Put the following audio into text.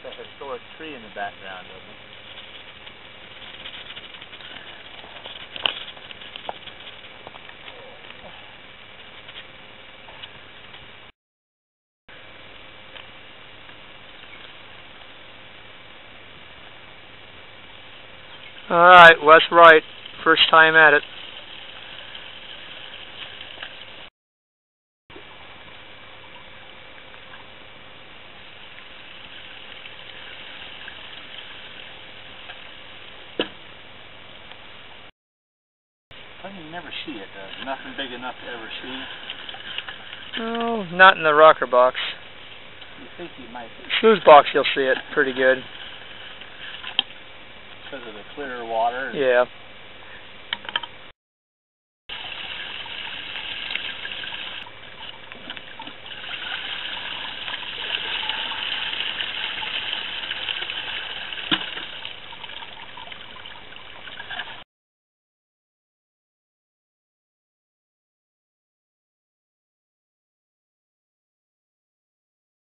a historic tree in the background, doesn't it? Alright, Wes Wright, first time at it. I can never see it, though. Nothing big enough to ever see. Oh, not in the rocker box. You think you might? Sluice box, you'll see it pretty good. Because of the clear water? Yeah.